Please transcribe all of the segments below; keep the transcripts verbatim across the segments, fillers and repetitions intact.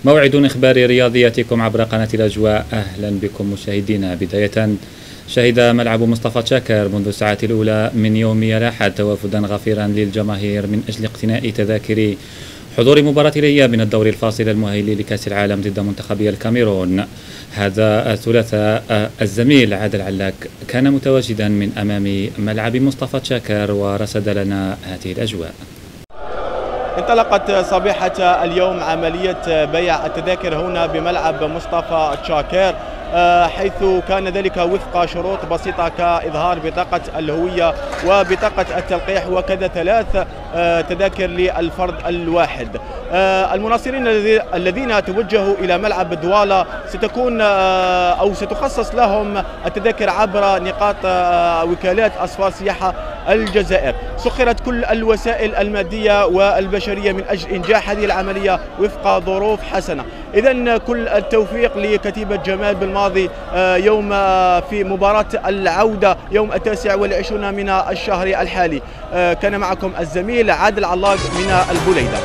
موعد إخبار رياضياتكم عبر قناة الأجواء. أهلا بكم مشاهدينا. بداية، شهد ملعب مصطفى شاكر منذ الساعة الأولى من يوم الأحد توافدا غفيرا للجماهير من أجل اقتناء تذاكر حضور مباراة الإياب من الدور الفاصل المؤهل لكأس العالم ضد منتخبي الكاميرون. هذا الثلاثاء الزميل عادل علاك كان متواجدا من أمام ملعب مصطفى شاكر ورصد لنا هذه الأجواء. انطلقت صبيحة اليوم عملية بيع التذاكر هنا بملعب مصطفى شاكر، حيث كان ذلك وفق شروط بسيطة كإظهار بطاقة الهوية وبطاقة التلقيح وكذا ثلاث تذاكر للفرد الواحد. المناصرين الذين توجهوا إلى ملعب دوالا ستكون أو ستخصص لهم التذاكر عبر نقاط وكالات أسفار سياحة الجزائر. سخرت كل الوسائل المادية والبشرية من أجل إنجاح هذه العملية وفق ظروف حسنة. إذن كل التوفيق لكتيبة جمال بالماضي يوم في مباراة العودة يوم التاسع والعشرون من الشهر الحالي. كان معكم الزميل عادل علاق من البليدة.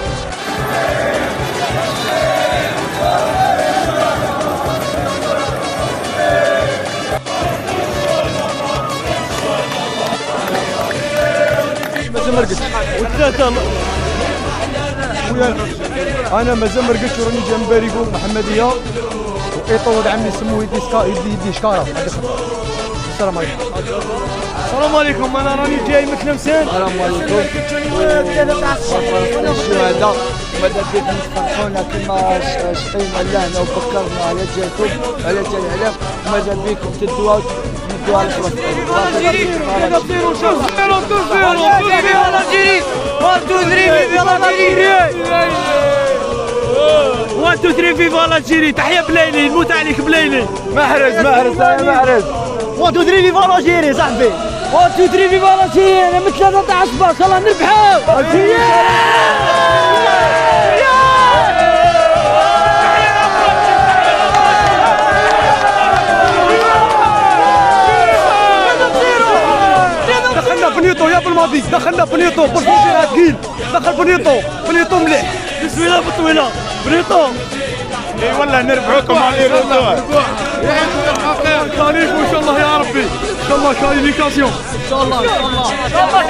مازال ما رقدتش والثلاثة انا مازال ما رقدتش وراني جا من باريكو محمدية وإيطو ولد عمي سموه يدي سكا يدي يدي شكارة. السلام عليكم. السلام عليكم. انا راني جاي من تلمسان. السلام عليكم. الشهداء ماذا بيك نفرحونا كما شقينا لهنا وفكرنا على جالكم على جال العلام. ماذا بيكم تدوا تدوا على الفرص. واحد اثنين ثلاثة فيفا الجيري. تحية بلايلي. نموت عليك بلايلي. محرز محرز يا محرز. واحد اثنين ثلاثة فيفا الجيري صاحبي. واحد اثنين ثلاثة فيفا الجيري. انا من ثلاثة عشر باك. يلاه نربحوا الجيري. دخلنا بنيطو يا بالماضي. دخلنا بنيطو بالفوزيرات ثقيل. دخل بنيطو بنيطو مليح. بسم الله بالطويلة بنيطو. اي والله نربحوكم على الرجوع. خليفه ان شاء الله يا ربي. ان شاء الله كاليفيكاسيون ان شاء الله ان شاء الله.